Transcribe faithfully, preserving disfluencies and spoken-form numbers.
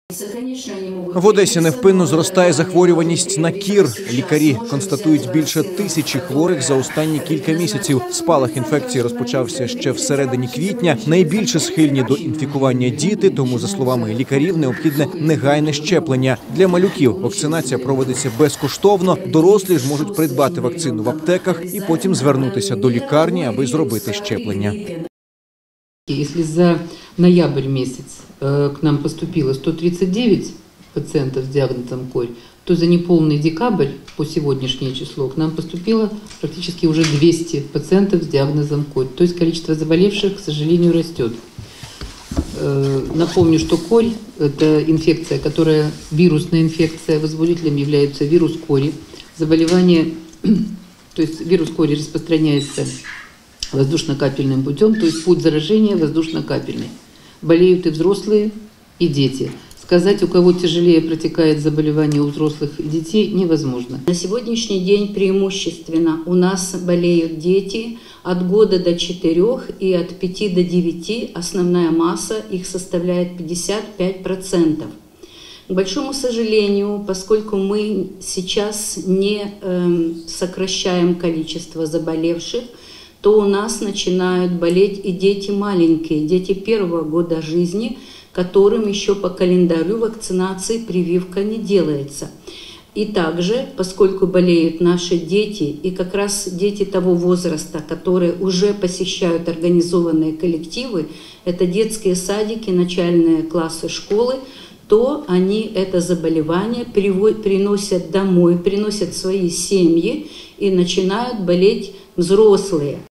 В Одесі невпинно зростає захворюваність на кір. Лікарі констатують більше тисячі хворих за останні кілька місяців. Спалах інфекції розпочався ще в середині квітня. Найбільше схильні до інфікування діти, тому, за словами лікарів, необхідне негайне щеплення. Для малюків вакцинація проводиться безкоштовно. Дорослі ж можуть придбати вакцину в аптеках і потім звернутися до лікарні, аби зробити щеплення. Если за ноябрь месяц к нам поступило сто тридцать девять пациентов с диагнозом корь, то за неполный декабрь по сегодняшнее число к нам поступило практически уже двести пациентов с диагнозом корь. То есть количество заболевших, к сожалению, растет. Напомню, что корь – это инфекция, которая вирусная инфекция, возбудителем является вирус кори. Заболевание, то есть вирус кори распространяется воздушно-капельным путем, то есть путь заражения воздушно-капельный. Болеют и взрослые, и дети. Сказать, у кого тяжелее протекает заболевание у взрослых и детей, невозможно. На сегодняшний день преимущественно у нас болеют дети от года до четырех и от пяти до девяти. Основная масса их составляет пятьдесят пять процентов. К большому сожалению, поскольку мы сейчас не э, сокращаем количество заболевших, то у нас начинают болеть и дети маленькие, дети первого года жизни, которым еще по календарю вакцинации прививка не делается. И также, поскольку болеют наши дети, и как раз дети того возраста, которые уже посещают организованные коллективы, это детские садики, начальные классы школы, то они это заболевание приносят домой, приносят свои семьи и начинают болеть взрослые.